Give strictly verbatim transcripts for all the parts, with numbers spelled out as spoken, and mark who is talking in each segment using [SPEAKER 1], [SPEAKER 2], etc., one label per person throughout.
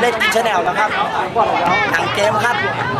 [SPEAKER 1] เล็กชาแนลนะครับทางเกมครับ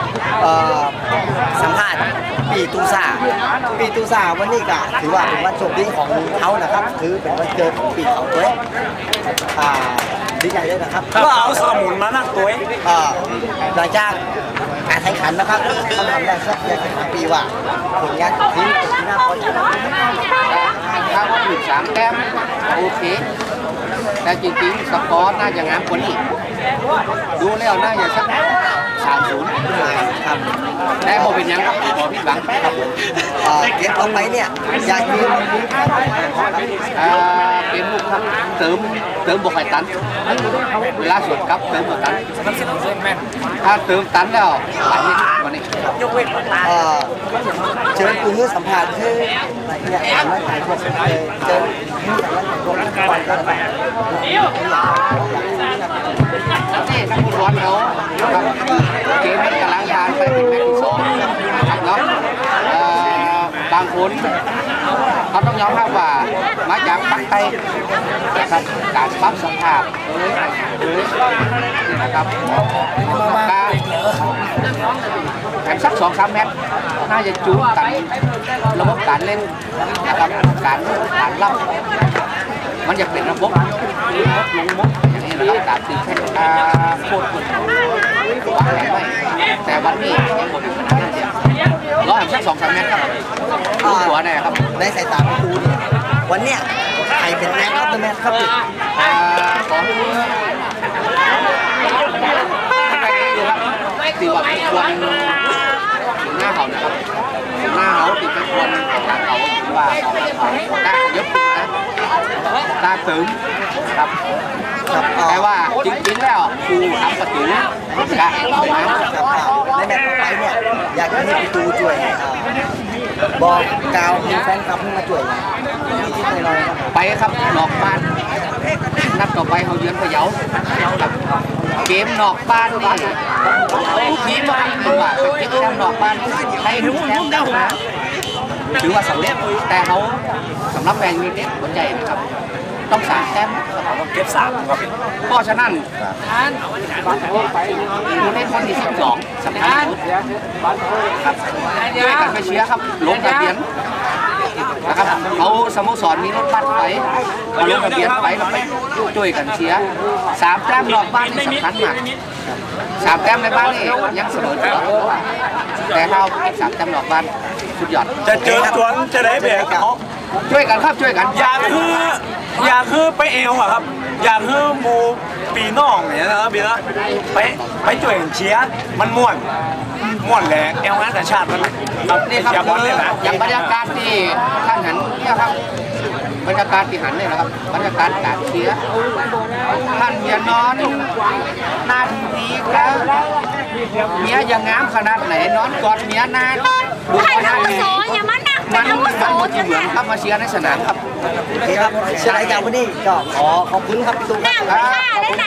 [SPEAKER 1] สัมภาษณ์ปีตูซาปีตูซาวันนี้ก็ถือว่าเป็นวันโชคดีของเขานะครับถือเป็นวันเกิดของปีเขาตัวเองดีใจเลยนะครับ
[SPEAKER 2] ก็เอาสมุนมานั่งตัว
[SPEAKER 1] หลังจากการแข่งขันนะครับคำถามแรกสักอยากจะถามปีว่าผลงานทีมเป็นที่น่าพอใจ
[SPEAKER 3] ถ้าว่าถึงสามแต้มโอเคแต่จริงๆสกอร์น่าจะงามกว่านี้ดูแล้วน่าจะสักสามศูนย์ครับแต่พอเป็นยังครับพอพิบังครับ
[SPEAKER 1] เกมต่อไปเนี่ยอยากยืน
[SPEAKER 3] เกมลูกครับเติมเติมบวกไข่ตันเวลาสดครับเติมบวกตันถ้าเติมตันแล้วไปวันนี้
[SPEAKER 1] ยกเว้นเชิญคุณสัมผัสคือเนี่ยถามว่าถ่ายทอดสดเลยเจอผู้จัดการถ่ายทอดกันไป
[SPEAKER 3] นี่นักฟุตบอลเขาครับเกมมันกำลังผ่านไปเป็นแมตช์ที่สองนะครับเนาะบางคนเขาต้องยอมรับว่ามาจากปักใต้นะครับการปรับสภาพเอ้ยเอ้ยนี่นะครับการแข่งสักสองสามแมตช์น่าจะจูนกันระบบการเล่นนะครับการการรับมันจะเป็นระบบลงมุกอย่างนี้นะครับการตีแข่งโคตรคนวางแผนไว้แต่วันนี้ยังหมดอยู่ขนาดนั้นเดียวรอแข่งสักสองสามแมตช์ครับดูหัวแน่ครับ
[SPEAKER 1] ในสายตาพี่ตูเนี่ยวันเนี้ยใครเป็นแมนครับเป็นแมนครับพี่
[SPEAKER 3] ของไปดูครับตีว่าเป็นคนหน้าเขานะครับหน้าเขาตีเป็นคนทางเขาหรือว่าของตาเยอะนะตาตึงครับแต่ว่าจริงๆแล้วครูทำประตูกะ
[SPEAKER 1] ในแมตช์ต่อไปเนี่ยอยากให้พี่ตูช่วยบอกกล่าวมีแฟนคลับให้มาช่วย
[SPEAKER 3] ไปครับนอกบ้านนัดต่อไปเขาเยือนพะเยาครับเกมนอกบ้านนี่ทุกทีมมาถือว่าเป็นเกมแชมป์นอกบ้านให้ทุกแชมป์ได้นะถือว่าสำเร็จแต่เขาสำหรับแฟนยูไนเต็ดหัวใจนะครับต้องสามแต้ม
[SPEAKER 2] เก็บสามครับ
[SPEAKER 3] เพราะฉะนั้นผู้เล่นคนที่สิบสองสำคัญครับช่วยกันไปเชียร์ครับลงทะเบียนนะครับเขาสโมสรมีรถบัสไปลงทะเบียนไปเราไปช่วยกันเชียร์สามแต้มนอกบ้านนี่สำคัญมากสามแต้มในบ้านนี่ยังเสมอแต่เขาสามแต้มนอกบ้านสุดยอด
[SPEAKER 2] จะเจอตัวจะได้แบบ
[SPEAKER 3] ช่วยกันครับช่วยกัน
[SPEAKER 2] อยากคืออยากคือไปเอวอะครับอยากคือมูปีน้องเนี่ยนะครับพี่นะไปไปช่วยเชียร์มันม่วนม่วนแหละเอวงานแต่ชาติมัน
[SPEAKER 3] ครับนี่ครับอย่างบรรยากาศที่ท่านหันเนี่ยครับบรรยากาศที่หันเนี่ยนะครับบรรยากาศการเชียร์ท่านเมียนอนหน้าทีวีครับเมียยังงามขนาดไหนนอนกอดเมียนาน
[SPEAKER 4] ดูขนาดไหนมัน
[SPEAKER 3] มันมันที่เหมือนครับมาเชียร์ในสนามครับ
[SPEAKER 1] โอเคครับเชียร์รายการวันนี้ก็ขอขอบคุณครับพี่ตุ้มครับ